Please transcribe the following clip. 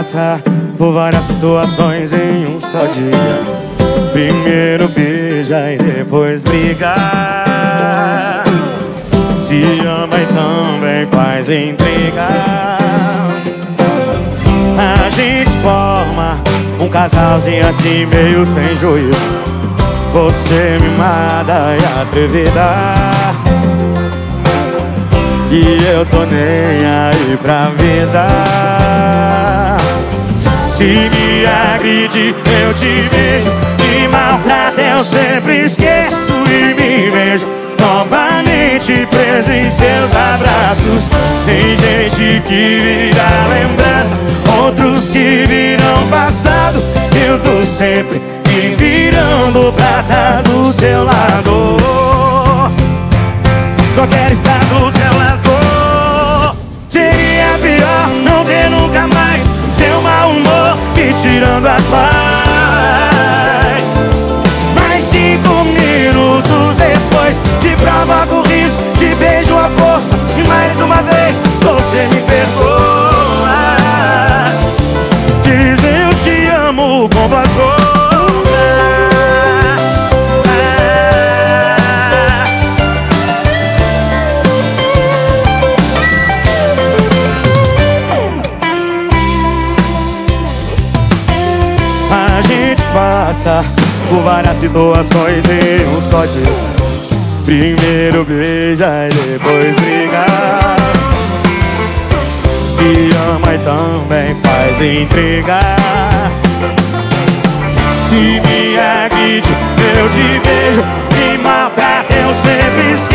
passa por várias situações em um só dia. Primeiro beija e depois briga. Se ama e também faz intriga. A gente forma um casalzinho assim meio sem juízo. Você mimada e atrevida, e eu tô nem aí pra vida. Se me agride, eu te vejo. Me maltrata, eu sempre esqueço e me vejo novamente preso em seus abraços. Tem gente que vira lembrança, outros que viram passado. Eu tô sempre me virando pra estar do seu lado. Só quero estar do seu lado. Seria pior não ter nunca mais seu mau humor me tirando a paz. Mas 5 minutos depois te provoco o riso, te beijo a força e mais uma vez você me perdoa. Diz eu te amo com voz rouca. A gente passa por várias situações em um só dia. Primeiro beija e depois briga. Se ama e também faz intriga. Se me agride, eu te vejo. Me maltrata, eu sempre esqueço